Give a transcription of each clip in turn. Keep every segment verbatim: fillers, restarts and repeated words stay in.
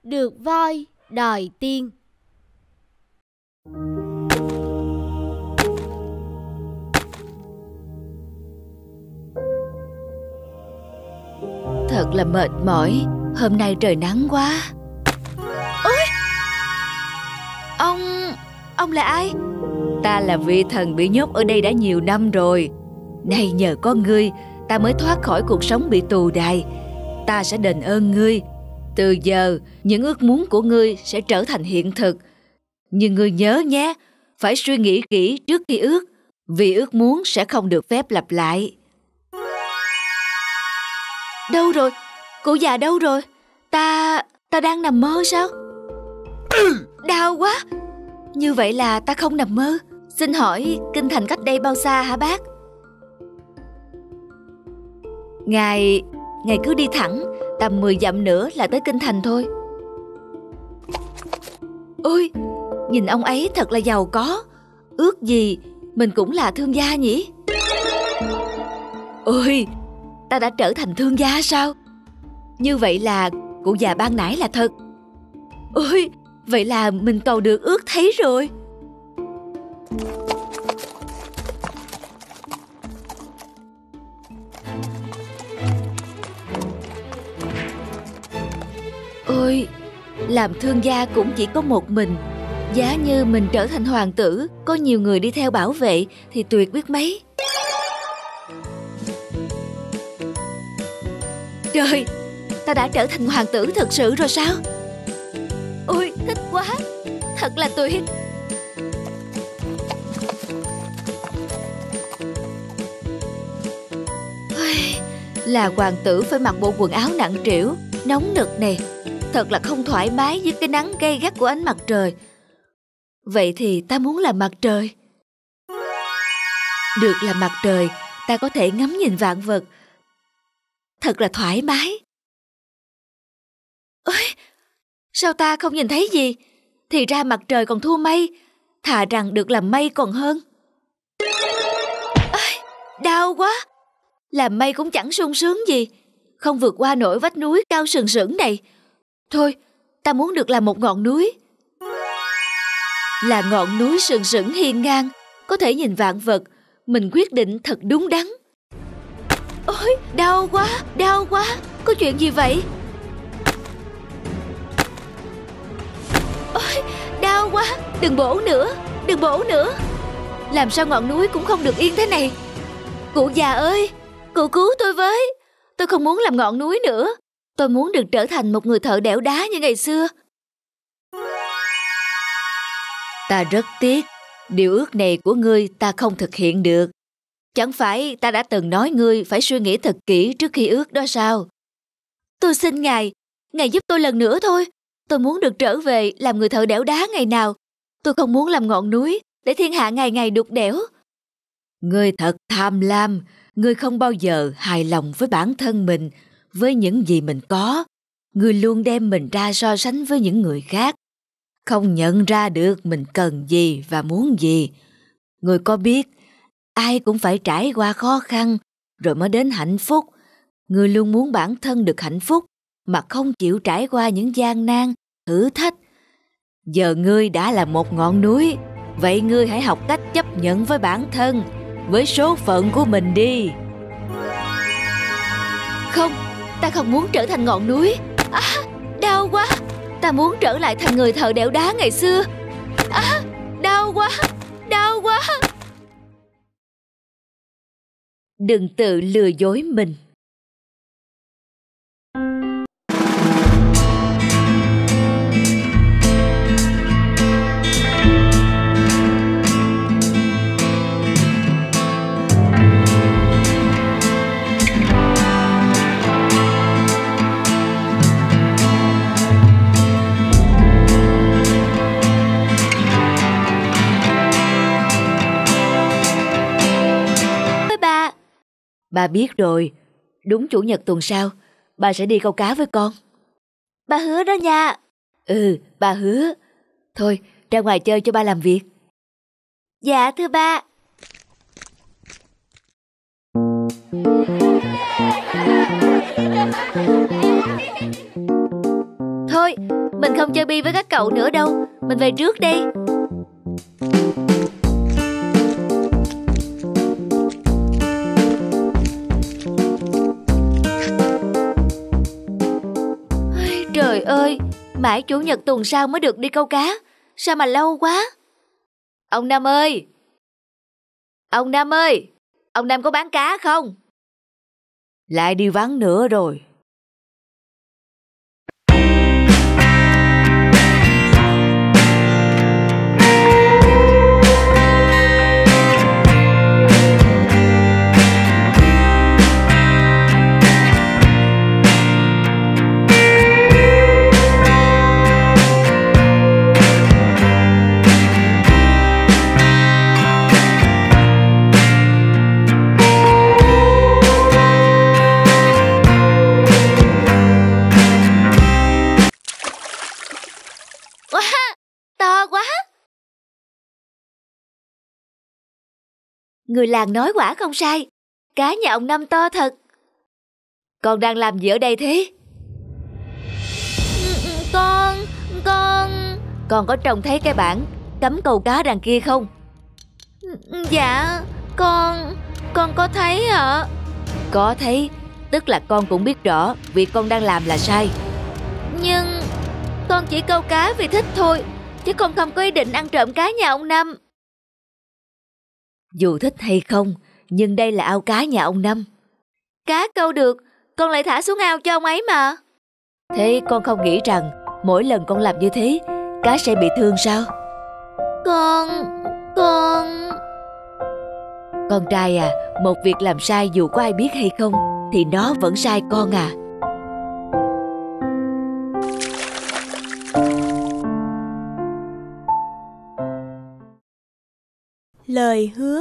được voi đòi tiên. Thật là mệt mỏi, hôm nay trời nắng quá. Ôi! Ông... ông là ai? Ta là vị thần bị nhốt ở đây đã nhiều năm rồi. Nay nhờ có ngươi, ta mới thoát khỏi cuộc sống bị tù đày. Ta sẽ đền ơn ngươi. Từ giờ, những ước muốn của ngươi sẽ trở thành hiện thực. Nhưng ngươi nhớ nhé, phải suy nghĩ kỹ trước khi ước, vì ước muốn sẽ không được phép lặp lại. Đâu rồi? Cụ già đâu rồi? Ta... ta đang nằm mơ sao? Đau quá! Như vậy là ta không nằm mơ. Xin hỏi kinh thành cách đây bao xa hả bác? Ngài... Ngài cứ đi thẳng, tầm mười dặm nữa là tới kinh thành thôi. Ôi, nhìn ông ấy thật là giàu có. Ước gì mình cũng là thương gia nhỉ? Ôi, ta đã trở thành thương gia sao? Như vậy là cụ già ban nãy là thật. Ôi, vậy là mình cầu được ước thấy rồi. Ôi, làm thương gia cũng chỉ có một mình. Giá như mình trở thành hoàng tử, có nhiều người đi theo bảo vệ thì tuyệt biết mấy. Trời, ta đã trở thành hoàng tử thật sự rồi sao? Ôi, thích quá, thật là tuyệt. Là hoàng tử phải mặc bộ quần áo nặng trĩu, nóng nực này, thật là không thoải mái với cái nắng gay gắt của ánh mặt trời. Vậy thì ta muốn làm mặt trời. Được làm mặt trời, ta có thể ngắm nhìn vạn vật, thật là thoải mái. Ôi, sao ta không nhìn thấy gì? Thì ra mặt trời còn thua mây, thà rằng được làm mây còn hơn. Ôi, đau quá. Làm mây cũng chẳng sung sướng gì, không vượt qua nổi vách núi cao sừng sững này. Thôi, ta muốn được làm một ngọn núi. Là ngọn núi sừng sững hiên ngang, có thể nhìn vạn vật. Mình quyết định thật đúng đắn. Ôi, đau quá, đau quá. Có chuyện gì vậy? Ôi, đau quá. Đừng bổ nữa, đừng bổ nữa. Làm sao ngọn núi cũng không được yên thế này? Cụ già ơi, cụ cứu tôi với. Tôi không muốn làm ngọn núi nữa. Tôi muốn được trở thành một người thợ đẽo đá như ngày xưa. Ta rất tiếc, điều ước này của ngươi ta không thực hiện được. Chẳng phải ta đã từng nói ngươi phải suy nghĩ thật kỹ trước khi ước đó sao? Tôi xin ngài, ngài giúp tôi lần nữa thôi. Tôi muốn được trở về làm người thợ đẽo đá ngày nào. Tôi không muốn làm ngọn núi để thiên hạ ngày ngày đục đẽo. Ngươi thật tham lam. Ngươi không bao giờ hài lòng với bản thân mình, với những gì mình có. Ngươi luôn đem mình ra so sánh với những người khác, không nhận ra được mình cần gì và muốn gì. Ngươi có biết, ai cũng phải trải qua khó khăn rồi mới đến hạnh phúc. Ngươi luôn muốn bản thân được hạnh phúc mà không chịu trải qua những gian nan, thử thách. Giờ ngươi đã là một ngọn núi, vậy ngươi hãy học cách chấp nhận với bản thân, với số phận của mình đi. Không, ta không muốn trở thành ngọn núi. À, đau quá. Ta muốn trở lại thành người thợ đẽo đá ngày xưa. À, đau quá, đau quá. Đừng tự lừa dối mình. Bà biết rồi, đúng chủ nhật tuần sau, bà sẽ đi câu cá với con. Bà hứa đó nha. Ừ, bà hứa. Thôi, ra ngoài chơi cho ba làm việc. Dạ thưa ba. Thôi, Mình không chơi bi với các cậu nữa đâu. Mình về trước đây. Trời ơi, mãi chủ nhật tuần sau mới được đi câu cá. Sao mà lâu quá. Ông Năm ơi! Ông Năm ơi! Ông Năm có bán cá không? Lại đi vắng nữa rồi. Người làng nói quả không sai. Cá nhà ông Năm to thật. Con đang làm gì ở đây thế? Con, con... Con có trông thấy cái bảng cấm câu cá đằng kia không? Dạ, con... Con có thấy ạ. Có thấy, tức là con cũng biết rõ việc con đang làm là sai. Nhưng con chỉ câu cá vì thích thôi, chứ con không có ý định ăn trộm cá nhà ông Năm. Dù thích hay không, nhưng đây là ao cá nhà ông Năm. Cá câu được, con lại thả xuống ao cho ông ấy mà. Thế con không nghĩ rằng mỗi lần con làm như thế, cá sẽ bị thương sao? Con... con... Con trai à, một việc làm sai dù có ai biết hay không, thì nó vẫn sai con à. Lời hứa.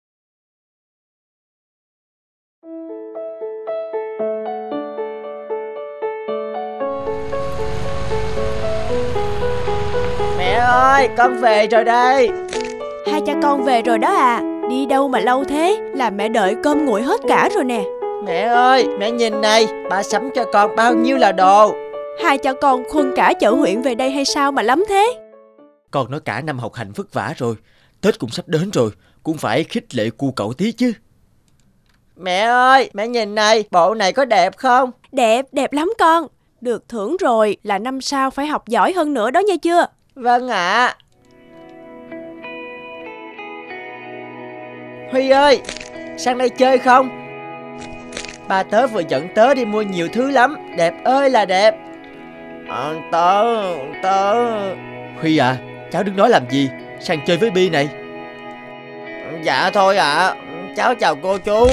Mẹ ơi, con về rồi đây. Hai cha con về rồi đó à. Đi đâu mà lâu thế? Làm mẹ đợi cơm nguội hết cả rồi nè. Mẹ ơi, mẹ nhìn này, ba sắm cho con bao nhiêu là đồ. Hai cha con khuân cả chợ huyện về đây hay sao mà lắm thế? Con nói cả năm học hành vất vả rồi, Tết cũng sắp đến rồi, cũng phải khích lệ cu cậu tí chứ. Mẹ ơi, mẹ nhìn này, bộ này có đẹp không? Đẹp, đẹp lắm con. Được thưởng rồi là năm sau phải học giỏi hơn nữa đó nha chưa? Vâng ạ. À. Huy ơi, sang đây chơi không? Ba tớ vừa dẫn tớ đi mua nhiều thứ lắm, đẹp ơi là đẹp. À, tớ, tớ... Huy à, cháu đứng nói làm gì, sang chơi với Bi này. Dạ thôi ạ, à. Cháu chào cô chú.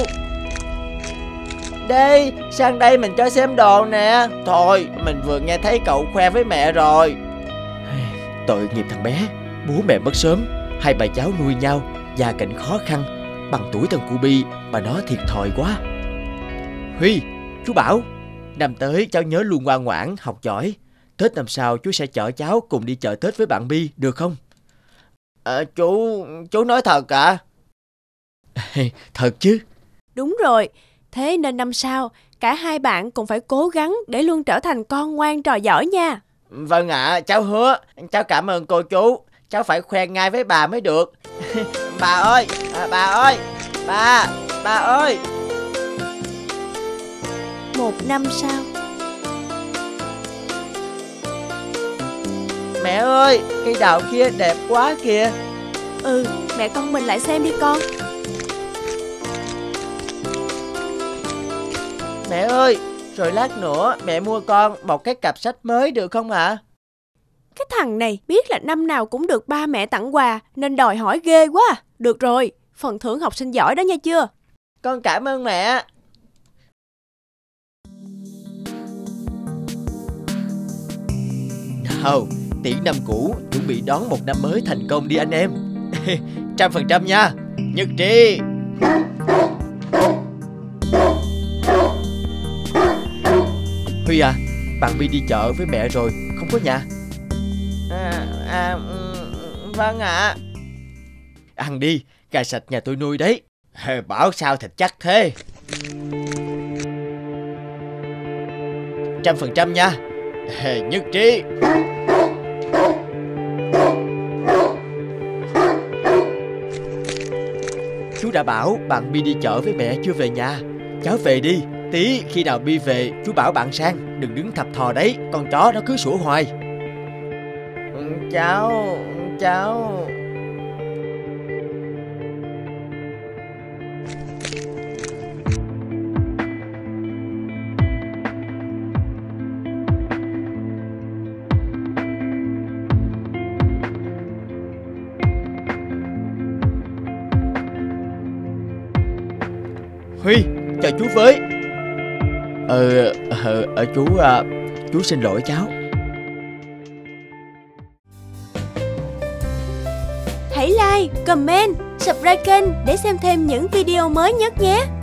Đi, sang đây mình cho xem đồ nè. Thôi, mình vừa nghe thấy cậu khoe với mẹ rồi. Tội nghiệp thằng bé, bố mẹ mất sớm, hai bà cháu nuôi nhau, gia cảnh khó khăn. Bằng tuổi thằng cu Bi mà nó thiệt thòi quá. Huy, chú Bảo, năm tới cháu nhớ luôn ngoan ngoãn, học giỏi. Tết năm sau chú sẽ chở cháu cùng đi chợ Tết với bạn Bi, được không? À, chú, chú nói thật ạ? À? Thật chứ. Đúng rồi, thế nên năm sau cả hai bạn cũng phải cố gắng để luôn trở thành con ngoan trò giỏi nha. Vâng ạ, à, cháu hứa. Cháu cảm ơn cô chú. Cháu phải khoe ngay với bà mới được. Bà ơi, à, bà ơi, bà, bà ơi. Một năm sau. Mẹ ơi, cây đào kia đẹp quá kìa. Ừ, mẹ con mình lại xem đi con. Mẹ ơi, rồi lát nữa mẹ mua con một cái cặp sách mới được không ạ? À? Cái thằng này biết là năm nào cũng được ba mẹ tặng quà nên đòi hỏi ghê quá. Được rồi, phần thưởng học sinh giỏi đó nha chưa? Con cảm ơn mẹ. Nào, tiễn năm cũ, chuẩn bị đón một năm mới thành công đi anh em. Trăm phần trăm nha. Nhất trí. Huy à, bạn Bi đi chợ với mẹ rồi, không có nhà. À, à, vâng ạ. À. Ăn đi, gà sạch nhà tôi nuôi đấy. Bảo sao thịt chắc thế. Trăm phần trăm nha. Nhất trí. Chú đã bảo bạn Bi đi chợ với mẹ chưa về nhà. Cháu về đi. Tí khi nào Bi về chú bảo bạn sang. Đừng đứng thập thò đấy, con chó nó cứ sủa hoài. Cháu, cháu. Huy, chào chú với. Ờ, ờ, ờ chú, à, chú xin lỗi cháu. Hãy like, comment, subscribe kênh để xem thêm những video mới nhất nhé.